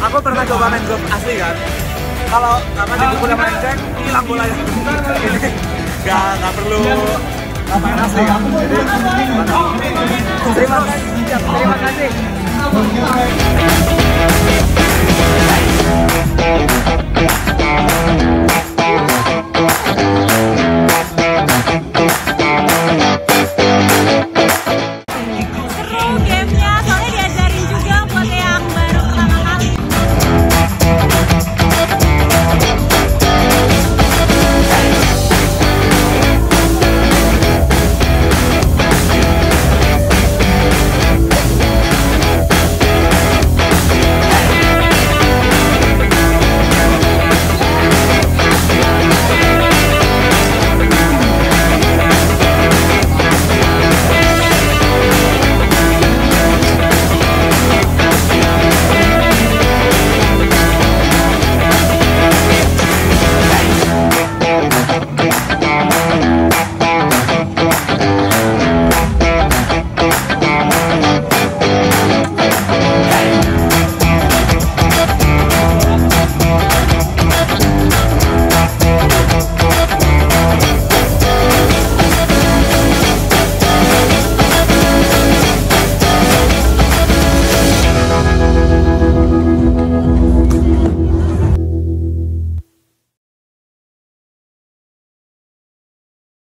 Aku pernah coba main golf asli kan. Kalau apa dipukul sama cek, hilang bolanya. Gak perlu main asli kan. Jadi, terima kasih.